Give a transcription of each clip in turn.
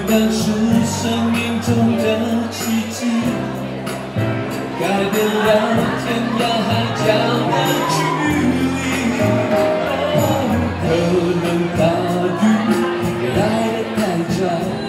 当是生命中的奇迹，改变了天涯海角的距离。可能大雨来得太早。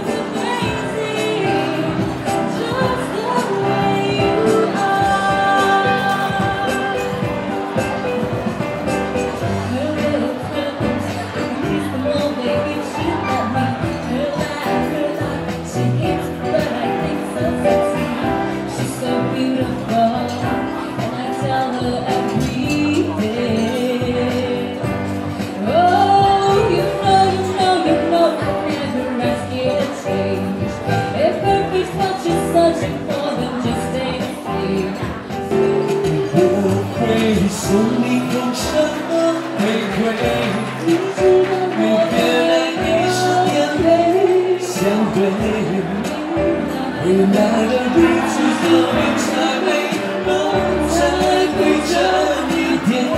送你用什么玫瑰？与别人一生眼泪相对，未来的日子和你才美，梦才会真一点。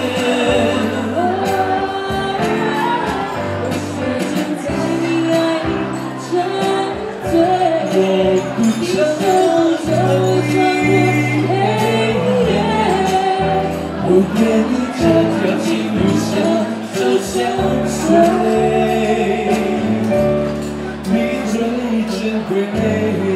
我学着在你爱里沉醉，我不承认。 我愿意这条情路上走相随，你最珍贵。